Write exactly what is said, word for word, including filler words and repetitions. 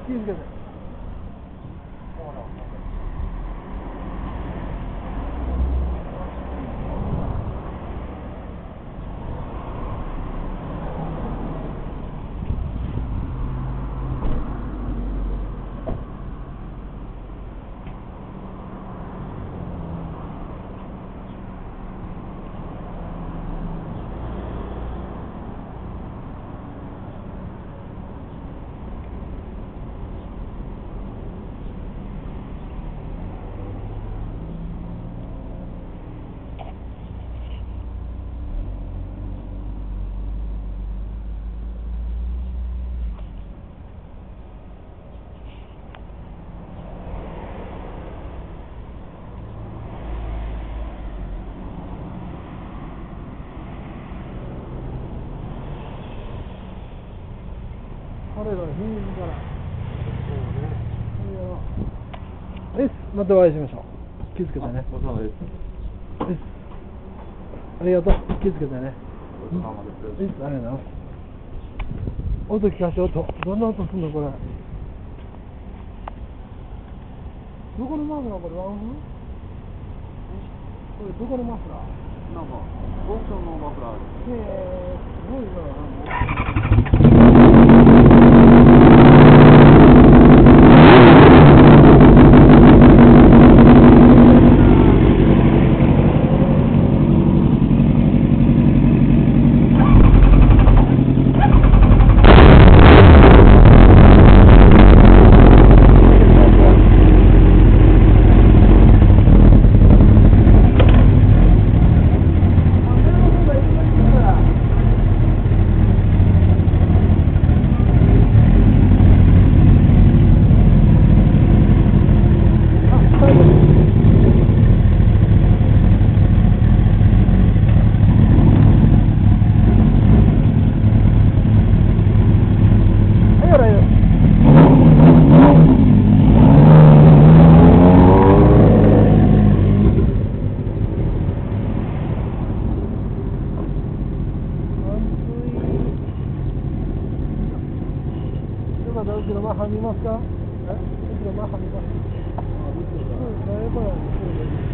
気をつけて。彼らの秘密から。そうね。よし、またお会いしましょう。気をつけてね。 お疲れ様です。 よし。ありがとう。気をつけてね。 お疲れ様です。 よし、ありがとうございます。音聞かせて、音。どんな音すんのこれ。どこのマフラーこれワンフー？これどこのマフラー？ なんかオークションのマフラーです。 へえ、すごいな。後ろ前はみますか？え？後ろ前はみます。あ、見てるから。